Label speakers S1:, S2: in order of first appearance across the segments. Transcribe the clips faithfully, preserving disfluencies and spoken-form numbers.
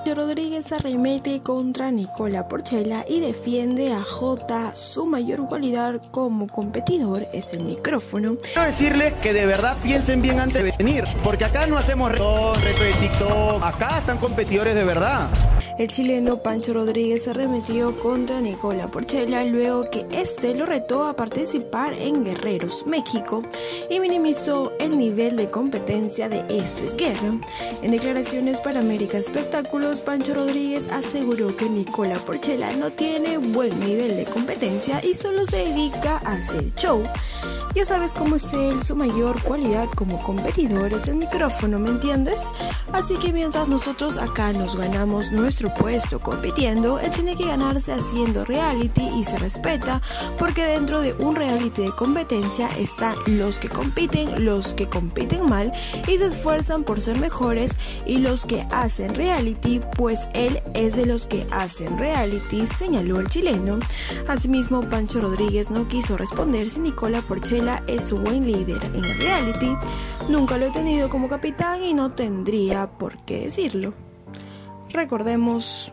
S1: Pancho Rodríguez arremete contra Nicola Porchela y defiende a Jota. Su mayor cualidad como competidor es el micrófono.
S2: Quiero decirles que de verdad piensen bien antes de venir, porque acá no hacemos reto, reto de TikTok, acá están competidores de verdad.
S1: El chileno Pancho Rodríguez arremetió contra Nicola Porchela luego que este lo retó a participar en Guerreros México y minimizó el nivel de competencia de Esto es Guerra. En declaraciones para América Espectáculos, Pancho Rodríguez aseguró que Nicola Porchela no tiene buen nivel de competencia y solo se dedica a hacer show. Ya sabes cómo es él, su mayor cualidad como competidor es el micrófono, ¿me entiendes? Así que mientras nosotros acá nos ganamos nuestro puesto compitiendo, él tiene que ganarse haciendo reality y se respeta, porque dentro de un reality de competencia están los que compiten, los que compiten mal y se esfuerzan por ser mejores, y los que hacen reality, pues él es de los que hacen reality, señaló el chileno. Asimismo, Pancho Rodríguez no quiso responder si Nicola Porchela es un buen líder en el reality. Nunca lo he tenido como capitán y no tendría por qué decirlo. Recordemos,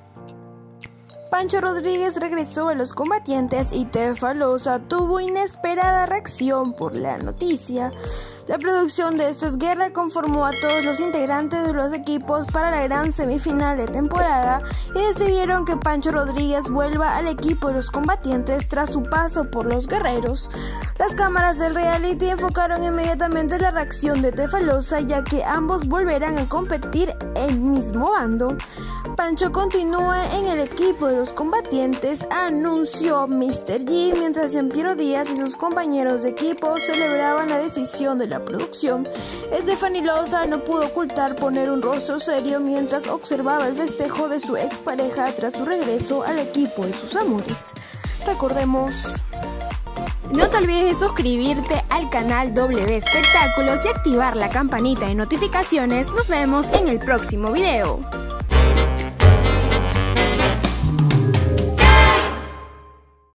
S1: Pancho Rodríguez regresó a Los Combatientes y Tefalosa tuvo inesperada reacción por la noticia. La producción de Esto es Guerra conformó a todos los integrantes de los equipos para la gran semifinal de temporada y decidieron que Pancho Rodríguez vuelva al equipo de Los Combatientes tras su paso por Los Guerreros. Las cámaras del reality enfocaron inmediatamente la reacción de Tefalosa, ya que ambos volverán a competir en el mismo bando. Pancho continúa en el equipo de Los Combatientes, anunció míster G, mientras Jean-Pierre Díaz y sus compañeros de equipo celebraban la decisión de la producción. Stephanie Loza no pudo ocultar poner un rostro serio mientras observaba el festejo de su expareja tras su regreso al equipo de sus amores. Recordemos, no te olvides de suscribirte al canal W Espectáculos y activar la campanita de notificaciones. Nos vemos en el próximo video.